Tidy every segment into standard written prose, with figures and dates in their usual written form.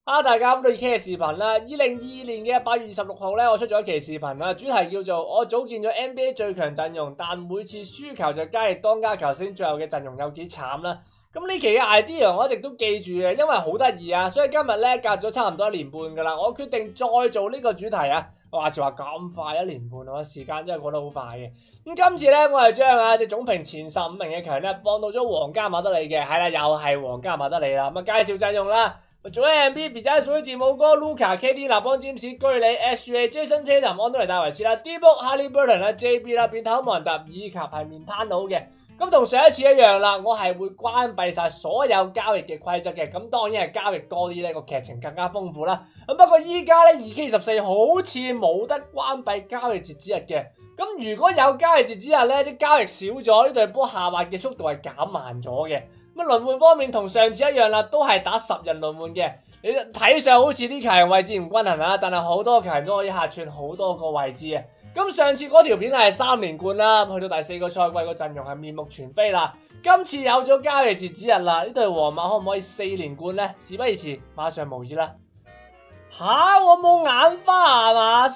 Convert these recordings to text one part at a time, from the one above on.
大家好，到 K 嘅視頻啦。2022年嘅8月26號咧，我出咗一期視頻啦，主題叫做我組建咗 NBA 最強陣容，但每次輸球就交易當家球星，最後嘅陣容有幾慘啦。咁呢期嘅 idea 我一直都記住嘅，因為好得意啊，所以今日咧隔咗差唔多1年半噶啦，我決定再做呢個主題啊。話時話咁快1年半啊，時間真係過得好快嘅。咁今次咧，我係將總評前15名嘅球員咧放到咗皇家馬德里嘅，係啦，又係皇家馬德里啦。咁介紹陣容啦。做 NBA 比賽屬於字母哥、Luka、KD、立邦詹士、居里、SGA、Jason Tatum、安東尼戴維斯啦、D-Book、Haliburton 啦、JB 啦、變態莫蘭特以及係面癱佬嘅。咁同上一次一樣啦，我係會關閉晒所有交易嘅規則嘅。咁當然係交易多啲咧，個劇情更加豐富啦。咁不過依家咧 2K14 好似冇得關閉交易截止日嘅。咁如果有交易截止日咧，即交易少咗，呢隊波下滑嘅速度係減慢咗嘅。咁輪換方面同上次一樣啦，都係打10人輪換嘅。你睇上好似啲球員位置唔均衡啦，但係好多球員都可以客串好多個位置嘅。咁上次嗰條片係3連冠啦，去到第4個賽季個陣容係面目全非啦。今次有咗交易截止日啦，呢隊皇馬可唔可以4連冠呢？事不宜遲，馬上模擬啦。我冇眼花係嘛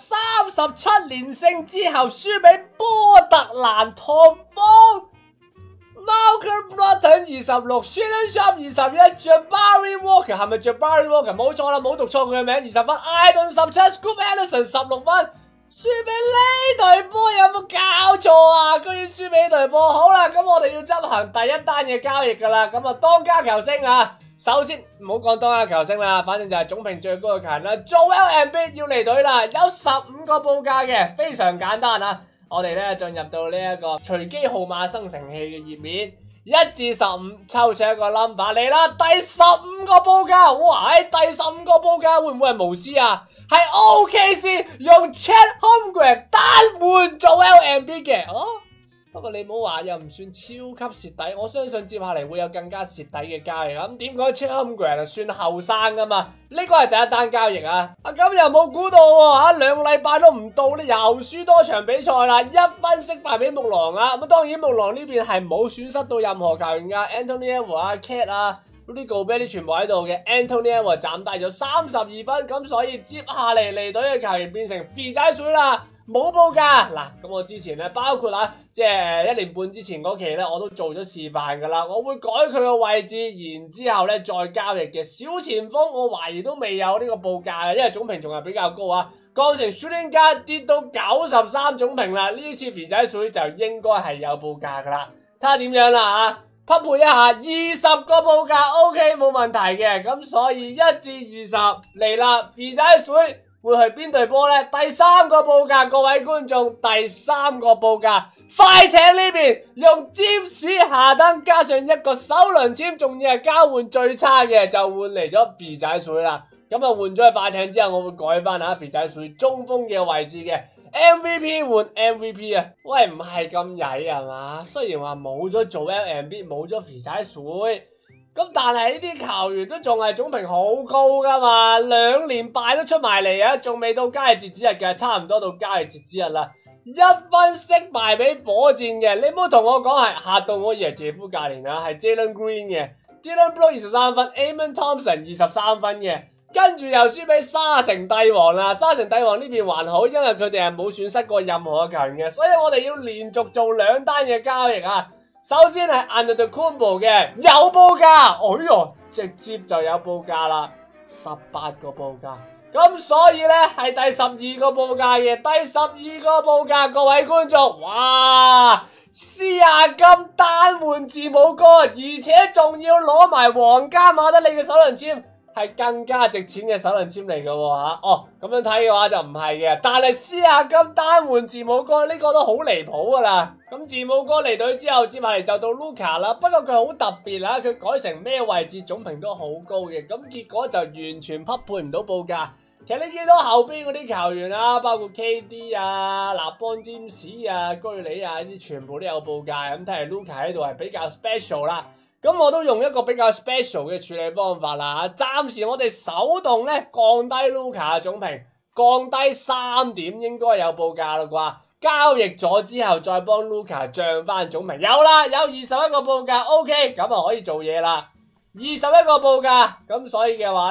？37連勝之後輸俾波特蘭拓荒。Malcolm Brogdon 26 Shaedon Sharpe 21 Jabari Walker 係咪 Jabari Walker？ 冇錯啦，冇讀錯佢嘅名，20分。艾頓17 Scoot Henderson 16分，輸俾呢隊波有冇搞錯啊？居然輸俾呢隊波。好啦，咁我哋要執行第一單嘅交易噶啦。咁啊，當家球星啊，首先唔好講當家球星啦，反正就係總評最高嘅球員啦。Joel Embiid 要離隊啦，有15個報價嘅，非常簡單啊。我哋咧進入到呢一個隨機號碼生成器嘅頁面，1至15抽出一個 number 嚟啦，第15個報價，哇！喺第15個報價會唔會係巫師啊？係 OKC 用 Chet Holmgren 單換做 Embiid 嘅，不過你唔好話又唔算超級蝕底，我相信接下嚟會有更加蝕底嘅交易。咁點講 Chet Holmgren 算後生噶嘛？呢個係第一單交易啊！咁又冇估到喎，2個禮拜都唔到咧，又輸多場比賽啦，1分惜敗俾木狼啊！咁當然木狼呢邊係冇損失到任何球員噶 ，Anthony Edwards、Cat 啊、Rudy Gobert 啲全部喺度嘅 ，Anthony Edwards 斬低咗32分，咁所以接下嚟離隊嘅球員變成肥仔水啦。冇報價嗱，咁我之前咧，包括即係1年半之前嗰期咧，我都做咗示範噶啦。我會改佢個位置，然之後咧再交易嘅小前鋒，我懷疑都未有呢個報價嘅，因為總評仲係比較高啊。降成 shooting guard 跌到93總評啦，呢次肥仔水就應該係有報價噶啦。睇下點樣啦匹配一下20個報價 ，OK 冇問題嘅。咁所以1至20嚟啦，肥仔水。會去邊隊波呢？第3個報價，各位觀眾，第3個報價，快艇呢邊用占士夏登加上一個首輪簽，仲要係交換最差嘅，就換嚟咗肥仔水啦。咁啊換咗去快艇之後，我會改翻肥仔水中鋒嘅位置嘅 MVP 換 MVP 啊！喂，唔係咁曳係嘛？雖然話冇咗做 Embiid 冇咗肥仔水。咁但係呢啲球員都仲係總評好高噶嘛，2連敗都出埋嚟啊，仲未到交易截止日嘅，差唔多到交易截止日啦，1分惜敗俾火箭嘅，你唔好同我講係嚇到我以為謝夫教練啊，係 Jalen Green 嘅 ，Dillon Brooks 23分 ，Amen Thompson 23分嘅，跟住又輸俾沙城帝王啦，沙城帝王呢邊還好，因為佢哋係冇損失過任何嘅球員嘅，所以我哋要連續做2單嘅交易啊。首先係 Antetokounmpo 嘅有報價，哎喲，直接就有報價啦，18個報價，咁所以咧係第12個報價嘅，第12個報價，各位觀眾，哇，施亞金單換字母哥，而且仲要攞埋皇家馬德里嘅首輪簽。係更加值錢嘅首輪簽嚟嘅喎咁樣睇嘅話就唔係嘅，但係施亞金單換字母哥呢個都好離譜噶啦。咁字母哥離隊之後，接下嚟就到 Luka 啦。不過佢好特別啦，佢改成咩位置總評都好高嘅，咁結果就完全匹配唔到報價。其實你見到後邊嗰啲球員啊，包括 KD 啊、立邦詹士啊、居里啊呢啲，全部都有報價。咁睇嚟 Luka 喺度係比較 special 啦。咁我都用一個比較 special 嘅處理方法啦，暫時我哋手動咧降低 Luka 嘅總評，降低3點應該有報價啦啩。交易咗之後再幫 Luka 漲翻總評，有啦，有21個報價 ，OK， 咁啊可以做嘢啦。21個報價，咁所以嘅話咧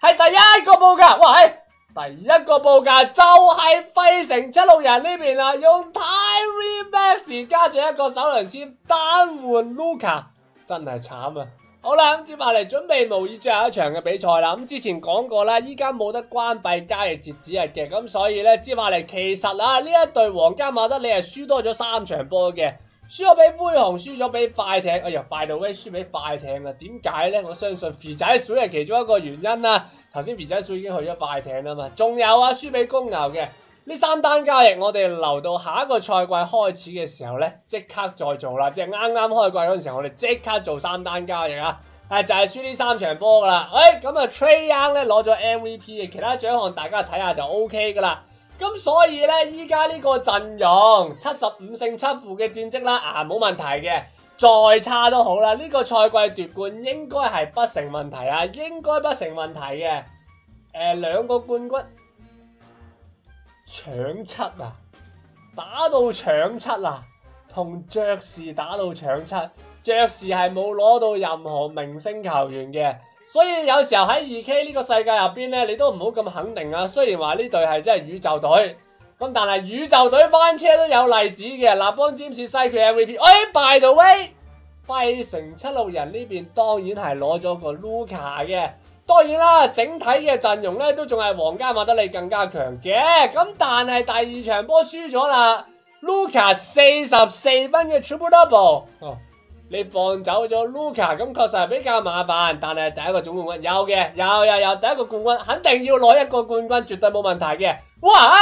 係第一個報價，哇第一個報價就係費城76人呢邊啦，用 Tyrese Maxey 加上一個首輪簽單換 Luka， 真係慘啊！好啦，咁接下嚟準備模擬最後一場嘅比賽啦。咁之前講過啦，依家冇得關閉交易截止日嘅，咁所以咧接下嚟其實啊呢一隊皇家馬德里係輸多咗3場波嘅，輸咗俾灰熊，輸咗俾快艇。哎呀 by the way 輸俾快艇啊？點解咧？我相信肥仔水係其中一個原因啦。頭先肥仔水已經去咗快艇啦嘛，仲有啊輸俾公牛嘅呢3單交易，我哋留到下一個賽季開始嘅時候咧，即刻再做啦，即係啱啱開季嗰陣時候，我哋即刻做3單交易啊！就係輸呢3場波噶啦，咁啊 Trae Young 咧攞咗 MVP 嘅，其他獎項大家睇下就 OK 噶啦。咁所以咧，依家呢個陣容75勝7負嘅戰績啦，冇問題嘅。再差都好啦，呢個賽季奪冠應該係不成問題啊，應該不成問題嘅。2個冠軍搶7啊，打到搶7啊，同爵士打到搶7，爵士係冇攞到任何明星球員嘅，所以有時候喺 2K 呢個世界入邊咧，你都唔好咁肯定啊。雖然話呢隊係真係宇宙隊。咁但係宇宙隊翻車都有例子嘅，立邦占士西決 MVP。by the way， 費城76人呢邊當然係攞咗個 Luka 嘅，當然啦，整體嘅陣容咧都仲係皇家馬德里更加強嘅。咁但係第二場波輸咗啦 ，Luka 44分嘅 triple double，你放走咗 Luka， 咁確實係比較麻煩。但係第一個總冠軍有嘅，有第一個冠軍肯定要攞一個冠軍，絕對冇問題嘅。哇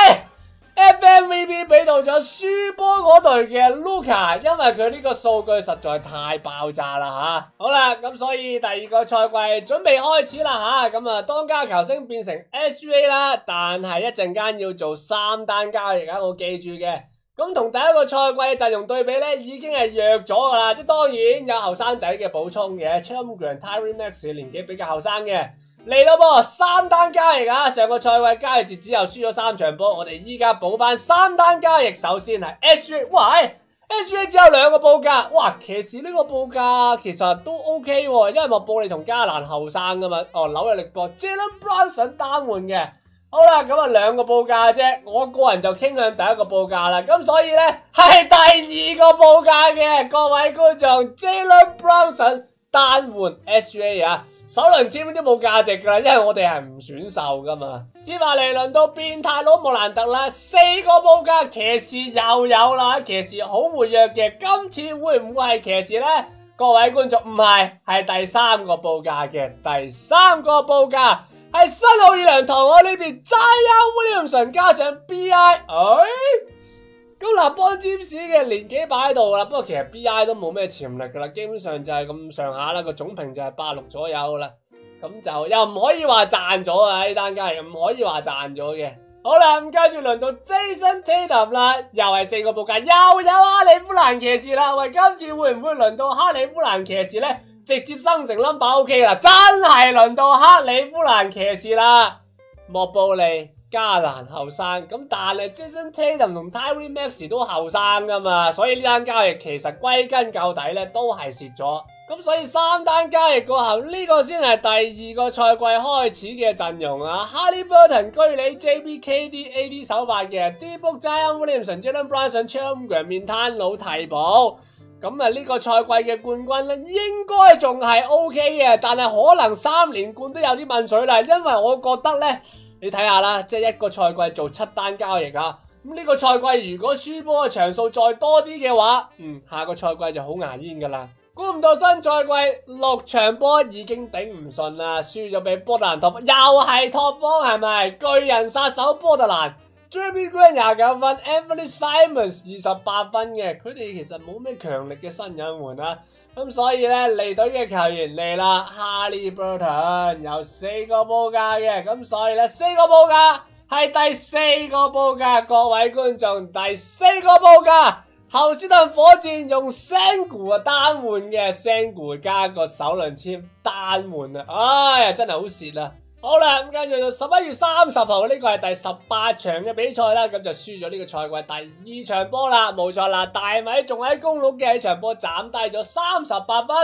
！FMVP 俾到咗輸波嗰隊嘅 Luka， 因為佢呢個數據實在太爆炸啦吓。好啦，咁所以第二個賽季準備開始啦吓。咁啊，當家球星變成 SGA 啦，但係一陣間要做3單交易啊，我記住嘅。咁同第一個賽季嘅陣容對比咧，已經係弱咗噶啦。即係當然有後生仔嘅補充嘅 Chamberlain、Tyrese Maxey 年紀比較後生嘅。嚟咯噃，3單交易啊！上個賽季交易截止又輸咗3場波，我哋依家補翻3單交易。首先係 SGA， 喂 ，SGA 只有2個報價，哇！騎士呢個報價其實都 OK 喎，因為莫布利同加蘭後生噶嘛，紐約力波 Jalen Brunson 單換嘅。好啦，咁啊2個報價啫，我個人就傾向第一個報價啦。咁所以咧係第2個報價嘅，各位觀眾 Jalen Brunson 單換 SGA 啊！首輪簽都冇價值噶啦，因為我哋係唔選秀噶嘛。接下嚟輪到變態佬莫蘭特啦，4個報價，騎士又有啦，騎士好活躍嘅，今次會唔會係騎士呢？各位觀眾唔係，係第3個報價嘅，第3個報價係新奧爾良同我呢邊 Zion Williamson 加上 BI，咁立邦占士嘅年紀擺喺度啦，不過其實 B.I 都冇咩潛力噶啦，基本上就係咁上下啦，個總評就係86左右啦，咁就又唔可以話賺咗啊！呢單交易唔可以話賺咗嘅。好啦，咁跟住輪到 Jason Tatum 啦，又係4個報價，又有哈利夫蘭騎士啦。喂，今次會唔會輪到哈利夫蘭騎士咧？直接生成 number OK 啦，真係輪到哈利夫蘭騎士啦，莫布利。加蘭後生咁，但係 Jason Tatum 同 Tyrese Maxey 都後生噶嘛，所以呢單交易其實歸根究底咧都係蝕咗。咁所以3單交易過後，呢個先係第2個賽季開始嘅陣容啊。Haliburton、居里、JB、KD、AD 首發嘅 D-Book、Zion Williamson、Jalen Brunson、Chamberlain 面攤佬替補。咁啊呢個賽季嘅冠軍咧應該仲係 OK 嘅，但係可能3連冠都有啲問水啦，因為我覺得咧。你睇下啦，即係一個賽季做7單交易啊！咁呢個賽季如果輸波嘅場數再多啲嘅話，下個賽季就好牙煙噶啦。估唔到新賽季6場波已經頂唔順啦，輸咗俾波特蘭拓，又係拓荒係咪？巨人殺手波特蘭 ，Jeremy Grant 29分 ，Anthony Simons 28分嘅，佢哋其實冇咩強力嘅新引援啊。咁所以咧離隊嘅球員嚟啦 ，Haliburton 有4個報價嘅，咁所以咧4個報價係第4個報價，各位觀眾第4個報價，侯斯頓火箭用 Sengun 單換嘅 Sengun 加個首輪簽單換啊，哎呀真係好蝕啊！好啦，咁跟住到11月30號呢個係第18場嘅比賽啦，咁就輸咗呢個賽季第2場波啦，冇錯啦，大米仲喺公鹿嘅呢場波斬低咗38分，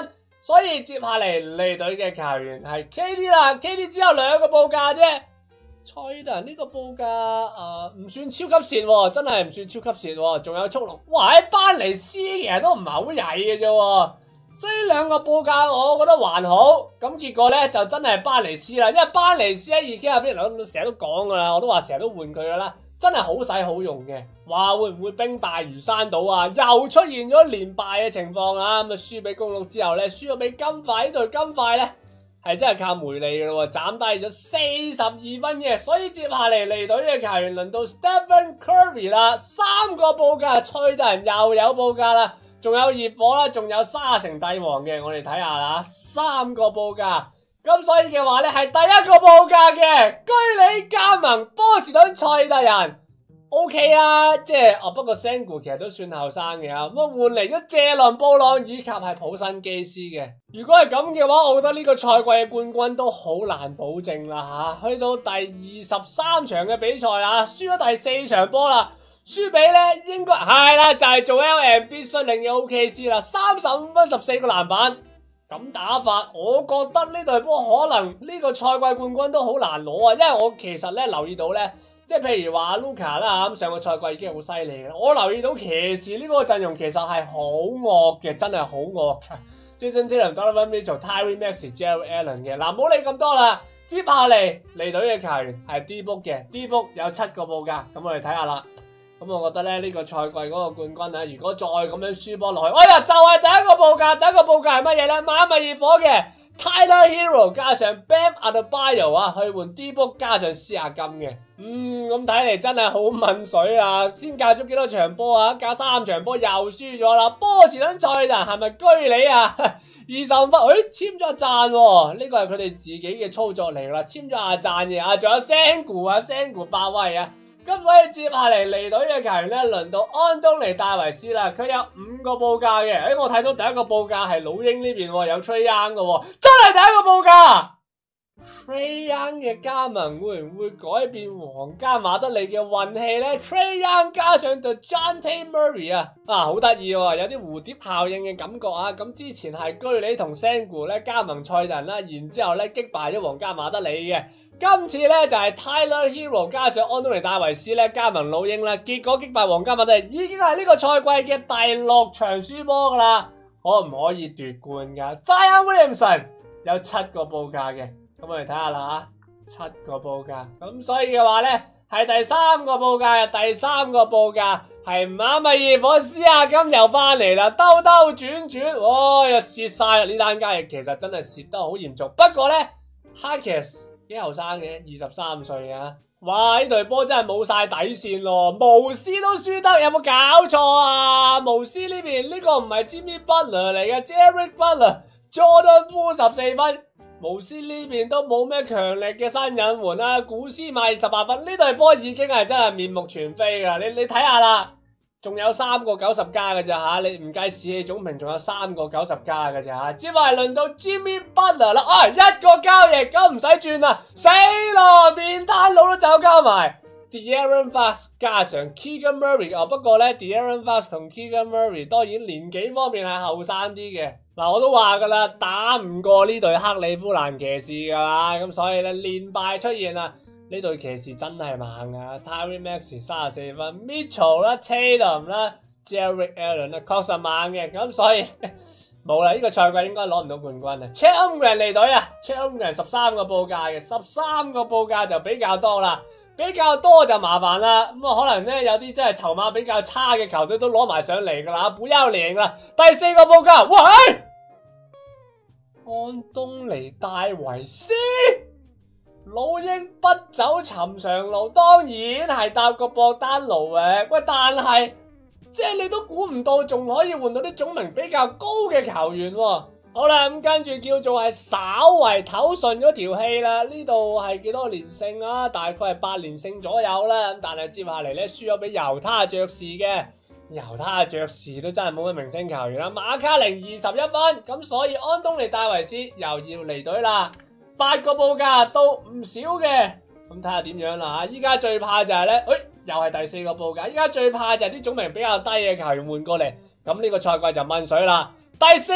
所以接下嚟離隊嘅球員係 KD 啦 ，KD 只有2個報價啫。賽特人呢個報價唔算超級蝕喎，真係唔算超級蝕喎，仲有速龍，哇喺班尼斯其實都唔係好曳嘅啫喎。所以2個報價我覺得還好，咁結果咧就真係班尼斯啦，因為班尼斯喺2K入邊成日都講噶啦，我都話成日都換佢噶啦，真係好使好用嘅。話會唔會兵敗如山倒啊？又出現咗連敗嘅情況啊！咁啊輸俾公鹿之後咧，輸咗俾金塊，呢隊金塊咧係真係靠梅利嘅咯，斬低咗42分嘅。所以接下嚟離隊嘅球員輪到 Stephen Curry 啦，3個報價，賽特人又有報價啦。仲有熱火啦，仲有沙城帝王嘅，我哋睇下啦，3個報價，咁所以嘅話咧係第1個報價嘅居里加盟波士頓賽特人 ，OK 啊，即係不過 Sengun 其實都算後生嘅，咁啊換嚟咗謝倫布朗以及係普辛基斯嘅。如果係咁嘅話，我覺得呢個賽季嘅冠軍都好難保證啦吓，去到第23場嘅比賽啊，輸咗第4場波啦。輸俾咧應該係啦，就係做 LM 必須領嘅 OKC 啦，35分14個籃板，咁打法，我覺得呢隊波可能呢個賽季冠軍都好難攞啊！因為我其實咧留意到咧，即係譬如話 Luka 啦，咁上個賽季已經好犀利嘅，我留意到騎士呢個陣容其實係好惡嘅，真係好惡嘅。Jason Tatum、Donovan Mitchell、Tyrese Maxey、Jarrett Allen 嘅，嗱唔好理咁多啦。接下嚟離隊嘅球員係 D-Book 嘅 ，D-Book 有7個報價，咁我哋睇下啦。咁我覺得咧呢個賽季嗰個冠軍啊，如果再咁樣輸波落去，哎呀就係第1個報價，第1個報價係乜嘢咧？馬密熱火嘅 Tyler Hero 加上 Bam Adebayo 啊，去換 D-Book 加上施亞金嘅，咁睇嚟真係好問水啊！先隔咗幾多場波啊？隔3場波又輸咗啦！波士頓賽特人係咪居里啊？25分，簽咗阿讚喎，呢個係佢哋自己嘅操作嚟啦，簽咗阿讚嘅，仲有 Sengun 爆威啊！咁所以接下嚟離隊嘅球員咧，輪到安東尼戴維斯啦，佢有5個報價嘅。我睇到第1個報價係老鷹呢邊有 Trae Young 嘅，真係第1個報價。Trae Young 嘅加盟會唔會改變皇家馬德里嘅運氣咧 ？Trae Young 加上 Dejounte Murray 啊，好得意喎，有啲蝴蝶效應嘅感覺啊！咁之前係居里同 Sengun 咧加盟賽特人啦，然之後咧擊敗咗皇家馬德里嘅。今次咧就係 Tyler Hero 加上安東尼戴維斯咧加盟老鷹啦，結果擊敗皇家馬德里，已經係呢個賽季嘅第6場輸波噶啦，可唔可以奪冠噶 ？Zion Williamson 有7個報價嘅，咁我哋睇下啦吓，7個報價，咁所以嘅話咧係第3個報價，第3個報價係馬密熱火施亞金又翻嚟啦，兜轉，又蝕晒啦！呢單交易其實真係蝕得好嚴重，不過咧 Harkless 幾後生嘅，23歲啊！哇，呢隊波真係冇晒底線咯，巫師都輸得，有冇搞錯啊？巫師呢邊呢個唔係 Jimmy Butler 嚟嘅 ，Derek Butler、Jordan Poole 14分，巫師呢邊都冇咩強力嘅新引援啦，古斯馬18分，呢隊波已經係真係面目全非噶，你睇下啦。仲有3個90加嘅咋吓，你唔計士氣總評，仲有3個90加嘅咋吓。接埋輪到 Jimmy Butler 啦，1個交易咁唔使轉啦，死咯，面癱佬都走交埋。De'Aaron Fox 加上 Keegan Murray，不過咧 De'Aaron Fox 同 Keegan Murray 當然年紀方面係後生啲嘅。嗱，我都話噶啦，打唔過呢隊克里夫蘭騎士噶啦，咁所以咧連敗出現啦。呢隊騎士真係猛啊 ！Tyrese Maxey 34分 ，Mitchell 啦、Tatum 啦、Jarrett Allen 啦，確實猛嘅。咁所以冇啦，呢個賽季應該攞唔到冠軍啊 ！Chet Holmgren 離隊啊 ！Chet Holmgren 13個報價嘅，13個報價就比較多啦，比較多就麻煩啦。咁可能咧有啲真係籌碼比較差嘅球隊都攞埋上嚟噶啦，不要臉啦！第4個報價，喂，安東尼戴維斯。老鷹不走尋常路，當然係搭個博丹奴嘅。喂，但係即係你都估唔到，仲可以換到啲總名比較高嘅球員喎。好啦，咁跟住叫做係稍為唞順咗條氣啦。呢度係幾多連勝啊？大概係8連勝左右啦。咁但係接下嚟咧輸咗俾猶他爵士嘅，猶他爵士都真係冇乜明星球員啦。馬卡寧21分，咁所以安東尼戴維斯又要離隊啦。8個報價都唔少嘅，咁睇下點樣啦吓。依家最怕就係咧，又係第4個報價。依家最怕就係啲總名比較低嘅球員換過嚟，咁呢個賽季就問水啦。第4個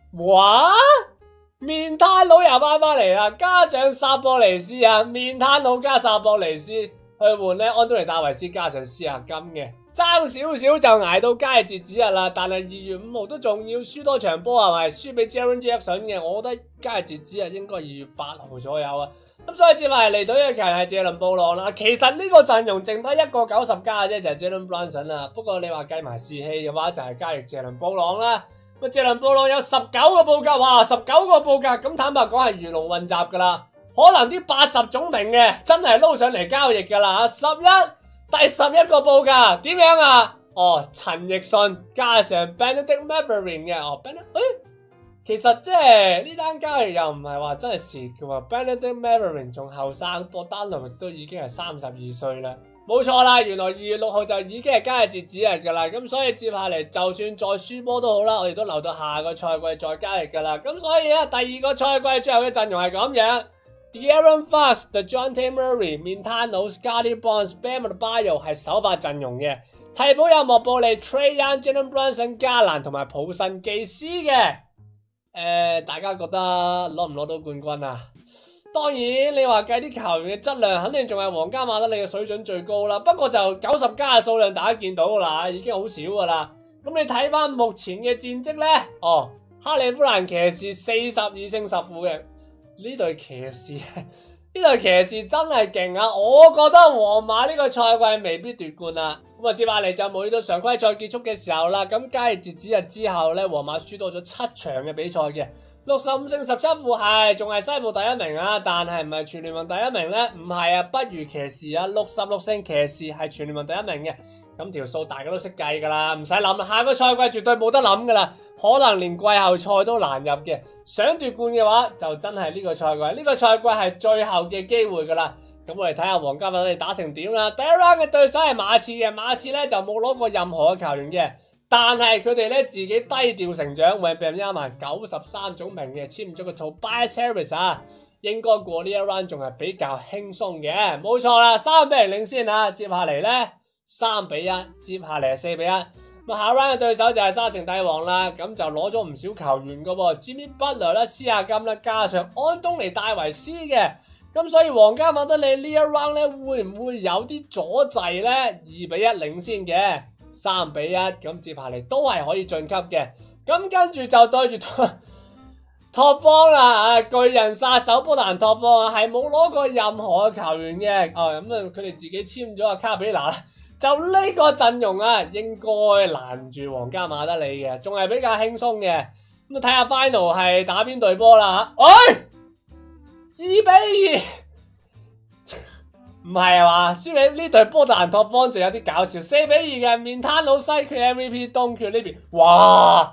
哇！面癱佬又翻嚟啦，加上薩博尼斯啊，面癱佬加薩博尼斯去換咧安東尼戴維斯加上斯亞金嘅，爭少少就挨到交易截止日啦。但係2月5號都仲要輸多場波係咪？輸俾 Jaren Jackson 嘅，我覺得交易截止日應該2月8號左右啊。咁所以接埋嚟隊嘅球員係謝倫布朗啦。其實呢個陣容剩低一個90加嘅啫，就係 Jalen Brunson 啦。不過你話計埋士氣嘅話，就係交易謝倫布朗啦。咁謝倫布朗有19個報價，哇！19個報價，咁坦白講係魚龍混雜噶啦。可能啲80種名嘅真係撈上嚟交易噶啦。第11個報價點樣啊？哦，陳奕迅加上 Benedict Mathurin 嘅其實即係呢單交易又唔係話真係蝕嘅喎 ，Benedict Mathurin 仲後生，博丹奴亦都已經係32歲啦，冇錯啦，原來2月6號就已經係交易截止日㗎啦，咁所以接下嚟就算再輸波都好啦，我哋都留到下個賽季再交易㗎啦，咁所以咧第二個賽季最後嘅陣容係咁樣 ，De'Aaron Fox、DeJounte Murray、面癱佬、Scottie Barnes、Bam Adebayo 係首發陣容嘅，替補有莫布利、Trae Young、Jalen Brunson、加蘭同埋普信技師嘅。大家覺得攞唔攞到冠軍啊？當然，你話計啲球員嘅質量，肯定仲係皇家馬德里嘅水準最高啦。不過就90加嘅數量，大家見到啦，已經好少噶啦。咁你睇翻目前嘅戰績咧，克利夫蘭騎士42勝10負嘅呢隊騎士，呢隊騎士真係勁啊！我覺得皇馬呢個賽季未必奪冠啦。咁啊，接下嚟就冇到常規賽結束嘅時候啦。咁交易截止日之後咧，皇馬輸多咗7場嘅比賽嘅，65勝17負係仲係西部第一名啊，但係唔係全聯盟第一名咧？唔係啊，不如騎士啊，66勝騎士係全聯盟第一名嘅。咁條數大家都識計噶啦，唔使諗啦，下個賽季絕對冇得諗噶啦，可能連季後賽都難入嘅。想奪冠嘅話，就真係呢個賽季，呢個賽季係最後嘅機會噶啦。咁我哋睇下皇家馬德里打成點啦。第一 round 嘅對手係馬刺嘅，馬刺咧就冇攞過任何嘅球員嘅，但係佢哋咧自己低調成長，Wembanyama 93種名嘅，簽咗個 Tobias Harris 啊，應該過呢一 round 仲係比較輕鬆嘅，冇錯啦，3-0領先啊，接下嚟咧3-1，接下嚟係4-1。咁下 round 嘅對手就係沙城帝王啦，咁就攞咗唔少球員噶喎 ，Jimmy Butler 啦、斯亞金啦，加上安東尼戴維斯嘅。咁所以皇家馬德里呢一 round 咧會唔會有啲阻滯咧？2-1領先嘅，3-1，咁接下嚟都係可以晉級嘅。咁跟住就對住托邦啦，巨人殺手波蘭托邦啊，係冇攞過任何嘅球員嘅。咁啊佢哋自己簽咗阿卡比拿啦，就呢個陣容啊，應該攔住皇家馬德里嘅，仲係比較輕鬆嘅。咁啊睇下 final 係打邊隊波啦嚇。2-2，唔係啊嘛，輸俾呢隊波特蘭拓荒就有啲搞笑。4-2嘅面癱佬西決 MVP 東決呢邊，哇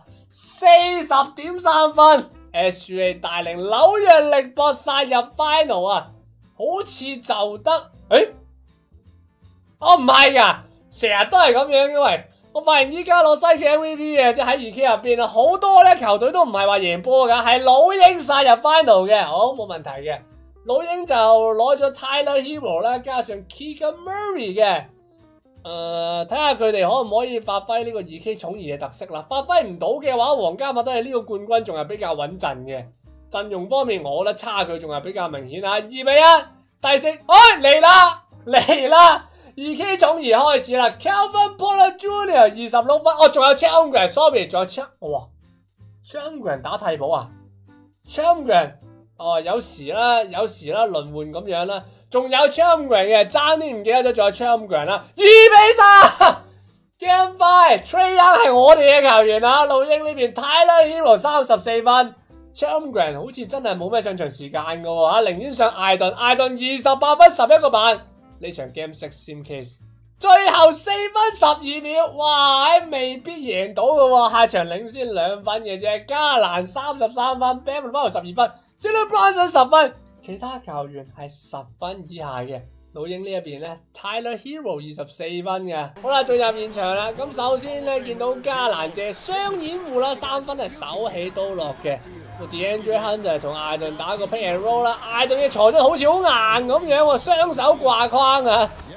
，40.3分 ，SGA 帶領紐約力搏殺入 final 啊，好似就得，唔係噶，成日都係咁樣，因為我發現依家攞西決 MVP 嘅，即係喺2K 入邊啊，好多咧球隊都唔係話贏波噶，係老鷹殺入 final 嘅，冇問題嘅。老鷹就攞咗 Tyler Hero 啦，加上 Keegan Murray 嘅，睇下佢哋可唔可以發揮呢個2K 寵兒嘅特色啦。發揮唔到嘅話，皇家馬德里呢個冠軍仲係比較穩陣嘅。陣容方面，我覺得差距仲係比較明顯啊。2-1，第4，嚟啦！2K 寵兒開始啦 ，Calvin Porter Jr. 26分，仲有 Chamberlain，sorry， 仲有Chamberlain 打替補啊 ，Chamberlain。有時啦，輪換咁樣啦，仲有 Chamberlain 嘅，爭啲唔記得咗，仲有 Chamberlain 啦，2-3 Game 5 Trae Young 係我哋嘅球員啊，老鷹呢邊 Tyler Hero 34分 ，Chamberlain 好似真係冇咩上場時間噶喎，寧願上艾頓28分11個板，呢場 Game 6 Sim Case 最後4分12秒，哇，未必贏到噶喎，下場領先2分嘅啫，加蘭33分 ，Bam 翻到12分。Jalen Brunson 10分，其他球員係10分以下嘅。老鷹呢一邊咧 ，Tyler Hero 24分嘅。好啦，進入現場啦。咁首先咧見到加蘭謝雙掩護啦，3分係手起刀落嘅。DeAndre Hunter 同艾頓打個 pick and roll 啦，艾頓嘅裁得好似好硬咁樣喎，雙手掛框啊。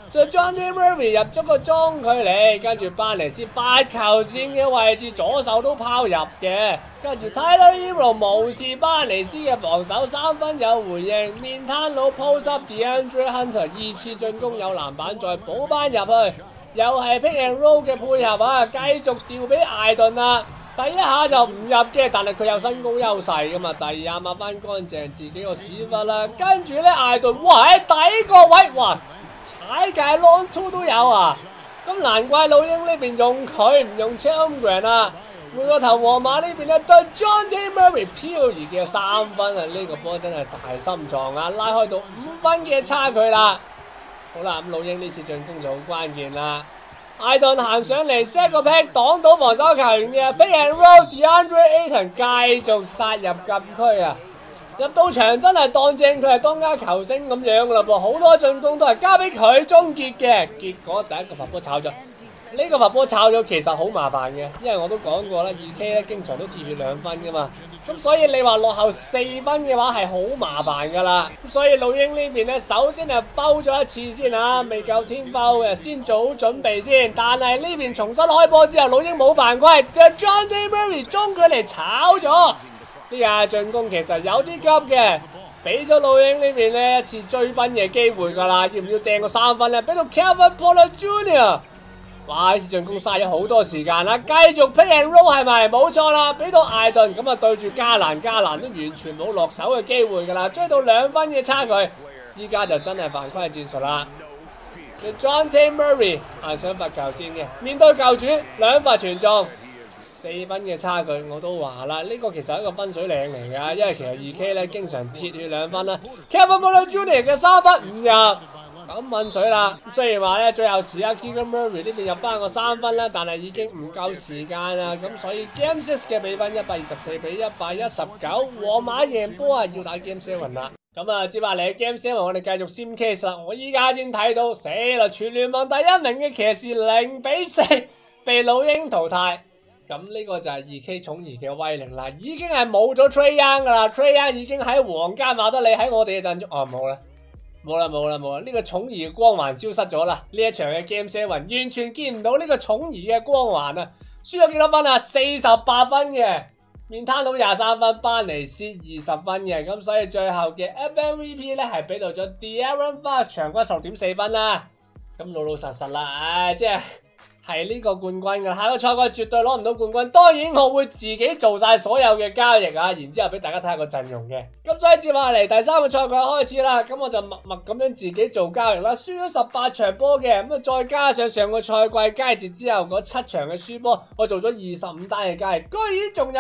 就 Dejounte Murray 入咗個中距離，跟住班尼斯8球線嘅位置左手都拋入嘅，跟住 Tyler Hero 無視班尼斯嘅防守3分有回應，面攤佬 post up DeAndre Hunter 2次進攻有籃板再補翻入去，又係 pick and roll 嘅配合啊，繼續調俾艾頓啦。第一下就唔入嘅，但係佢有身高優勢噶嘛。第二下抹翻乾淨自己個屎忽啦，跟住咧艾頓，哇喺底個位，哇踩界 long two 都有啊！咁難怪老鷹呢邊用佢唔用 Chalmers 啊。換個頭皇馬呢邊咧對 Dejounte Murray 漂移嘅3分啊！呢個波真係大心臟啊，拉開到5分嘅差距啦。好啦，咁老鷹呢次進攻就好關鍵啦。艾頓行上嚟 set 個 pick 擋到防守球員嘅 pick and roll DeAndre Ayton 繼續殺入禁區啊！入到場真係當正佢係當家球星咁樣啦噃，好多進攻都係交俾佢終結嘅。結果第一個罰波炒咗，呢個罰波炒咗其實好麻煩嘅，因為我都講過啦，2K 咧經常都鐵血2分噶嘛，咁所以你話落後4分嘅話係好麻煩噶啦。咁所以老鷹呢邊咧，首先係foul咗一次先嚇，未夠天foul嘅，先做好準備先。但係呢邊重新開波之後，老鷹冇犯規，Dejounte Murray 中距離炒咗。呢下進攻其實有啲急嘅，俾咗老鷹呢邊咧一次追分嘅機會㗎啦。要唔要掟個3分咧？俾到 Kevin Porter Jr. 哇！呢次進攻嘥咗好多時間啦，繼續 pick and roll 係咪？冇錯啦，俾到艾頓咁啊，對住加蘭都完全冇落手嘅機會㗎啦，追到2分嘅差距。依家就真係犯規嘅戰術啦。Dejounte Murray 行上罰球線嘅，面對舊主2罰全中。4分嘅差距，我都話啦，呢個其實係一個分水嶺嚟㗎，因為其實2K 咧經常鐵血2分啦。Kevin Porter Jr. 嘅3分唔入，咁問水啦。雖然話咧最後時刻 Keegan Murray 呢邊入翻個3分啦，但係已經唔夠時間啦，咁所以 Game 6嘅比分124比119，皇馬贏波啊，要打 Game 7啦。咁啊，接下嚟 Game 7我哋繼續 sim case 啦。我依家先睇到，死啦！全聯盟第1名嘅騎士0比4被老鷹淘汰。咁呢個就係2K 寵兒嘅威力啦，已經係冇咗 Trae Young 噶啦 ，Trae Young 已經喺皇家馬德里喺我哋嘅陣中，冇啦，呢個寵兒嘅光環消失咗啦，呢一場嘅 Game 7完全見唔到呢個寵兒嘅光環啊，輸咗幾多分啊？48分嘅，面攤佬23分，班尼斯20分嘅，咁所以最後嘅 FMVP 咧係俾到咗 De'Aaron Fox 場均10.4分啦，咁老實實啦，即係呢個冠軍噶，下個賽季絕對攞唔到冠軍。當然我會自己做晒所有嘅交易啊，然之後俾大家睇下個陣容嘅。咁所以接下嚟第3個賽季開始啦，咁我就默默咁樣自己做交易啦，輸咗18場波嘅，咁啊再加上上個賽季佳節之後嗰7場嘅輸波，我做咗25單嘅交易，居然仲有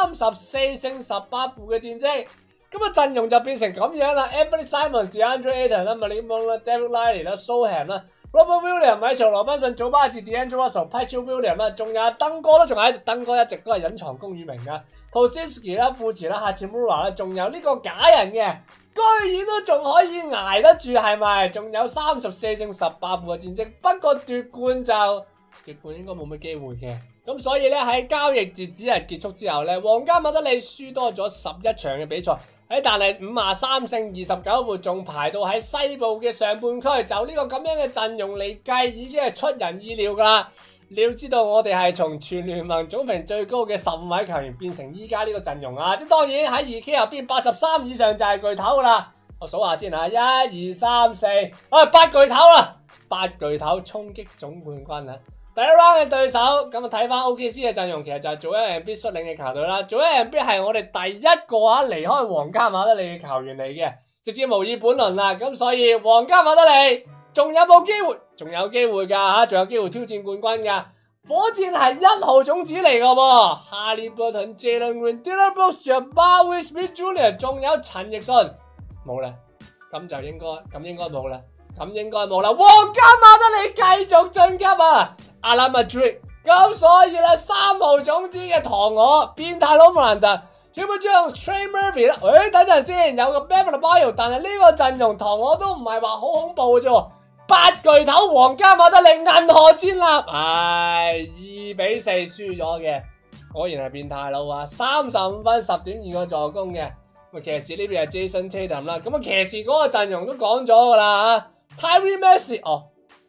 34勝18負嘅戰績。咁啊陣容就變成咁樣啦 ，Anthony Simons、DeAndre Ayton 啦、Malik Monk 啦、Derek Lively 啦、Sohan 啦。Robert Williams 喺場羅賓遜、祖巴治、D'Angelo Russell、Patrick Williams 啦，仲有登哥都仲喺度，登哥一直都係隱藏功與名噶。Podziemski 啦、富慈啦、Hachimura 啦，仲有呢個假人嘅，居然都仲可以捱得住，係咪？仲有34勝18負嘅戰績，不過奪冠應該冇乜機會嘅。咁所以咧喺交易截止日結束之後咧，皇家馬德里輸多咗11場嘅比賽。但係53勝29負，仲排到喺西部嘅上半區，就呢個咁樣嘅陣容嚟計，已經係出人意料噶啦。你要知道，我哋係從全聯盟總評最高嘅15位球員變成依家呢個陣容啊！即當然喺2K 入邊83以上就係巨頭噶啦。我數下先啊，1、2、3、4， 8巨頭啦，8巨頭衝擊總冠軍啊！第一 round 嘅對手，咁啊睇翻 OKC 嘅陣容，其實就係Joel Embiid率領嘅球隊啦。Joel Embiid係我哋第一個離開皇家馬德里嘅球員嚟嘅，直接無意本輪啦。咁所以皇家馬德里仲有冇機會？仲有機會㗎嚇，仲有機會挑戰冠軍㗎。火箭係1號種子嚟㗎喎，Haliburton、Jalen Green、Dillon Brooks、Jabari Smith Jr. 仲有陳奕迅，冇啦，咁應該冇啦。皇家馬德里繼續晉級啊！阿拉馬德里，咁所以咧3號種子嘅唐鵝變態佬莫蘭特 Hubert Jones、Trey Murphy 啦。等陣先，有個 Bam Adebayo， 但係呢個陣容唐鵝都唔係話好恐怖嘅啫。8巨頭皇家馬德里銀河戰艦，2比4輸咗嘅，果然係變態佬啊！35分 10.2 個助攻嘅。騎士呢邊係 Jason Tatum 啦，咁騎士嗰個陣容都講咗噶啦。Tyrese Maxey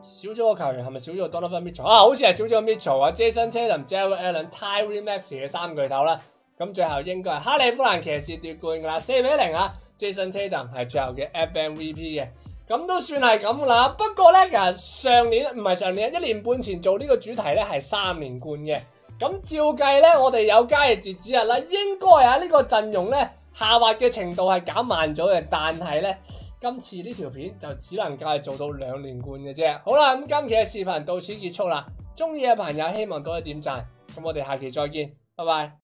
少咗個球員係咪少咗個 Donovan Mitchell 啊？好似係少咗個 Mitchell 啊 ，Jason Tatum、Jarrett Allen、Tyrese Maxey 嘅三巨頭啦。咁最後應該係哈利波蘭騎士奪冠㗎啦，4-0啊 ！Jason Tatum 係最後嘅 FMVP 嘅，咁都算係咁啦。不過咧，其實上年1年半前做呢個主題咧係3連冠嘅。咁照計咧，我哋有交易截止日啦，應該啊呢個陣容咧下滑嘅程度係減慢咗嘅，但係咧今次呢條片就只能夠係做到2連冠嘅啫。好啦，咁今期嘅視頻到此結束啦。中意嘅朋友希望多啲點讚，咁我哋下期再見，拜拜。